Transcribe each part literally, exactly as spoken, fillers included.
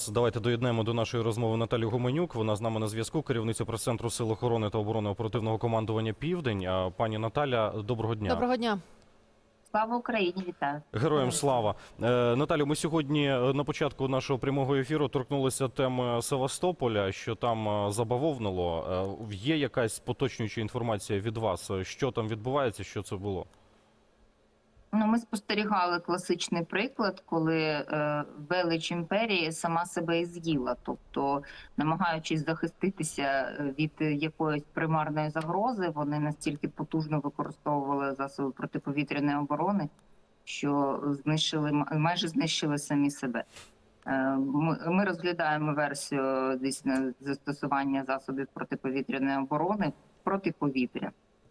зараз давайте доєднаємо до нашої розмови Наталію Гуменюк. Вона з нами на зв'язку, керівниця прес-центру Сил охорони та оборони оперативного командування «Південь». Пані Наталя, доброго дня. Доброго дня. Слава Україні, вітаю. Героям слава. Е, Наталю, ми сьогодні на початку нашого прямого ефіру торкнулися теми Севастополя, що там забавовнило. Е, є якась поточнююча інформація від вас? Що там відбувається, що це було? Ну, ми спостерігали класичний приклад, коли е, велич імперії сама себе і з'їла. Тобто, намагаючись захиститися від якоїсь примарної загрози, вони настільки потужно використовували засоби протиповітряної оборони, що знищили, майже знищили самі себе. Е, ми, ми розглядаємо версію дійсно застосування засобів протиповітряної оборони проти повітря.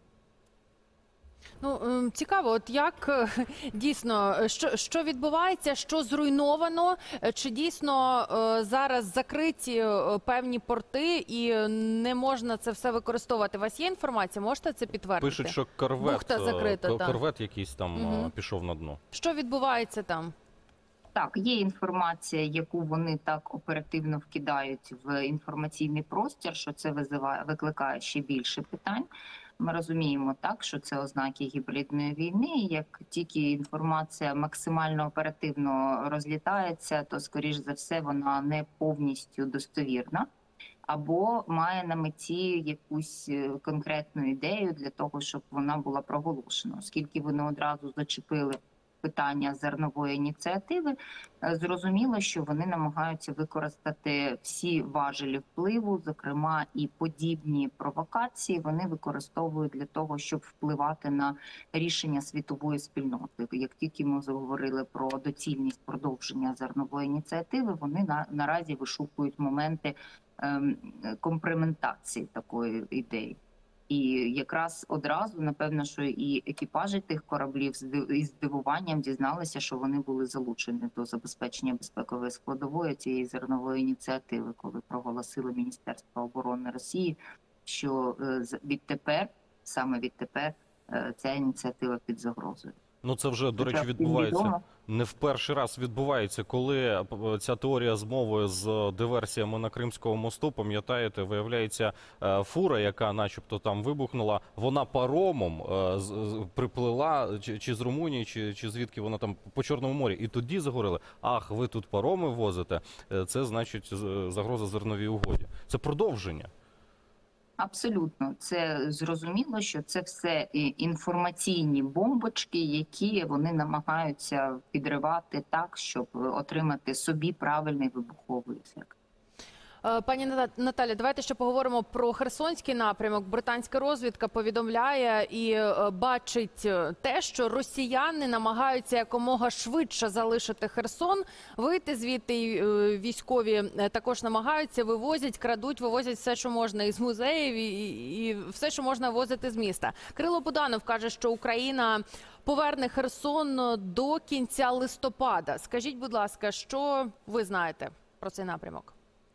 Ну, цікаво, от як дійсно, що, що відбувається, що зруйновано, чи дійсно зараз закриті певні порти і не можна це все використовувати? У вас є інформація? Можете це підтвердити? Пишуть, що корвет, Бухта закрита, корвет якийсь там угу. пішов на дно. Що відбувається там? Так, є інформація, яку вони так оперативно вкидають в інформаційний простір, що це визиває, викликає ще більше питань. Ми розуміємо так, що це ознаки гібридної війни. Як тільки інформація максимально оперативно розлітається, то, скоріш за все, вона не повністю достовірна або має на меті якусь конкретну ідею для того, щоб вона була проголошена. Оскільки вони одразу зачепили питання зернової ініціативи, зрозуміло, що вони намагаються використати всі важелі впливу, зокрема і подібні провокації вони використовують для того, щоб впливати на рішення світової спільноти. Як тільки ми заговорили про доцільність продовження зернової ініціативи, вони на, наразі вишукують моменти ем, компрометації такої ідеї. І якраз одразу, напевно, що і екіпажі тих кораблів із здивуванням дізналися, що вони були залучені до забезпечення безпекової складової цієї зернової ініціативи, коли проголосило Міністерство оборони Росії, що відтепер, саме відтепер, ця ініціатива під загрозою. Ну це вже, до речі, відбувається. Не в перший раз відбувається, коли ця теорія змови з диверсіями на Кримському мосту, пам'ятаєте, виявляється, фура, яка начебто там вибухнула, вона паромом приплила чи з Румунії, чи, чи звідки вона там по Чорному морі. І тоді заговорили, ах, ви тут пароми возите, це значить загроза зерновій угоді. Це продовження. Абсолютно. Це зрозуміло, що це все інформаційні бомбочки, які вони намагаються підривати так, щоб отримати собі правильний вибуховий ефект. Пані Наталі, давайте ще поговоримо про Херсонський напрямок. Британська розвідка повідомляє і бачить те, що росіяни намагаються якомога швидше залишити Херсон, вийти звідти. Військові також намагаються, вивозять, крадуть, вивозять все, що можна із музеїв і, і все, що можна вивозити з міста. Кирило Буданов каже, що Україна поверне Херсон до кінця листопада. Скажіть, будь ласка, що ви знаєте про цей напрямок?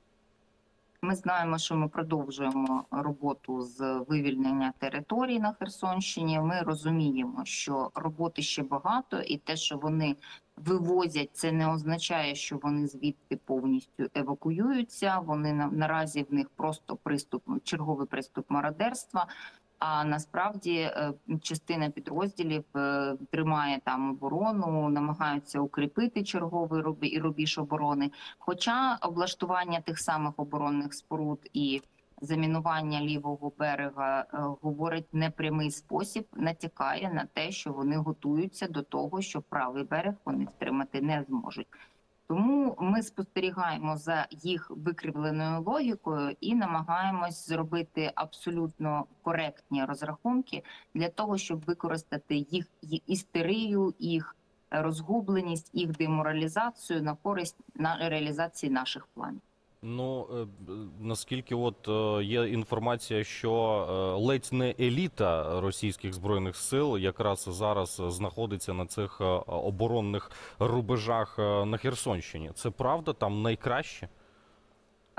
Ми знаємо, що ми продовжуємо роботу з вивільнення територій на Херсонщині. Ми розуміємо, що роботи ще багато, і те, що вони вивозять, це не означає, що вони звідти повністю евакуюються. Вони наразі в них просто приступ, черговий приступ мародерства. А насправді частина підрозділів тримає там оборону, намагаються укріпити черговий рубіж оборони. Хоча облаштування тих самих оборонних споруд і замінування лівого берега говорить непрямий спосіб, натякає на те, що вони готуються до того, що правий берег вони втримати не зможуть. Тому ми спостерігаємо за їх викривленою логікою і намагаємось зробити абсолютно коректні розрахунки для того, щоб використати їх істерію, їх розгубленість, їх деморалізацію на користь на реалізації наших планів. Ну, наскільки от є інформація, що ледь не еліта російських збройних сил якраз зараз знаходиться на цих оборонних рубежах на Херсонщині. Це правда? Там найкраще?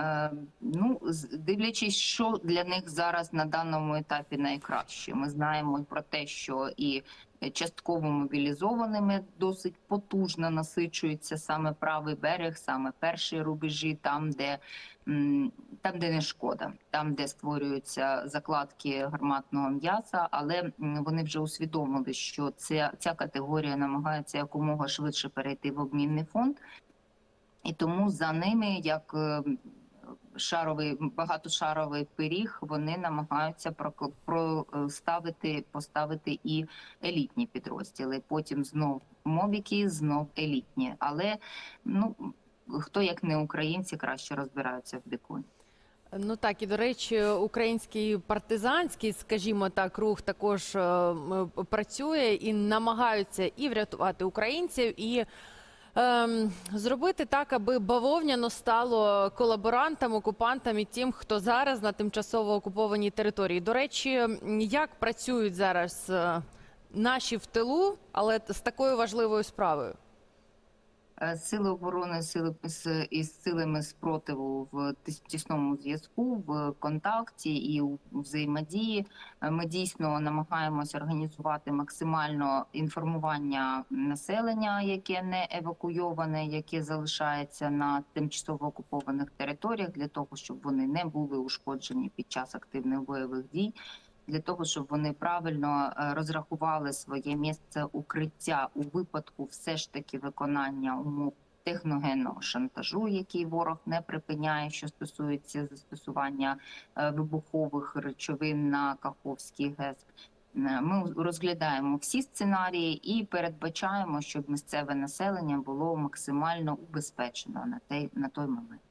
Е, Ну, з- дивлячись, що для них зараз на даному етапі найкраще. Ми знаємо про те, що і частково мобілізованими досить потужно насичується саме правий берег, саме перші рубежі, там, де м, там, де не шкода, там, де створюються закладки гарматного м'яса, але м, вони вже усвідомили, що ця, ця категорія намагається якомога швидше перейти в обмінний фонд. І тому за ними, як е, шаровий, багатошаровий пиріг, вони намагаються прокл- проставити, поставити і елітні підрозділи. Потім знов мобіки, знов елітні. Але ну хто як не українці краще розбираються в беконі. Ну так, і до речі, український партизанський, скажімо так, рух також е, м, працює і намагаються і врятувати українців, і ем, зробити так, аби бавовняно стало колаборантам, окупантам і тим, хто зараз на тимчасово окупованій території. До речі, м, як працюють зараз е, наші в тилу, але з такою важливою справою? Е, Сили оборони, сили з- із силами спротиву в тіс- тісному зв'язку, в контакті і у взаємодії. Е, Ми дійсно намагаємося організувати максимально інформування населення, яке не евакуйоване, яке залишається на тимчасово окупованих територіях, для того, щоб вони не були ушкоджені під час активних бойових дій. Для того, щоб вони правильно е, розрахували своє місце укриття у випадку все ж таки виконання умов техногенного шантажу, який ворог не припиняє, що стосується застосування е, вибухових речовин на Каховський ГЕС. Е, Ми розглядаємо всі сценарії і передбачаємо, щоб місцеве населення було максимально убезпечено на той, на той момент.